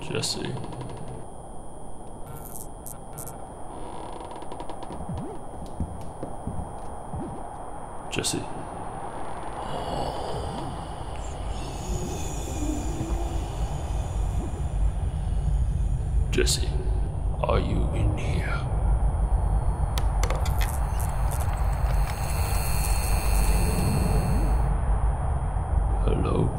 Jesse. Jesse. Jesse, are you in here? Hello?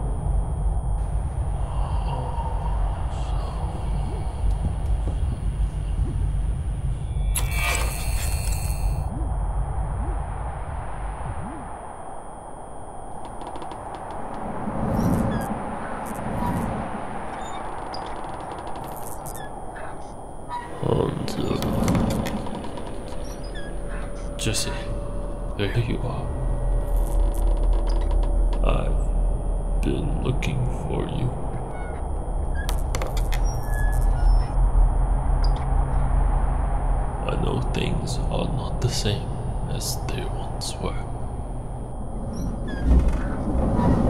Hanzo. Jesse, there you are. I've been looking for you. I know things are not the same as they once were.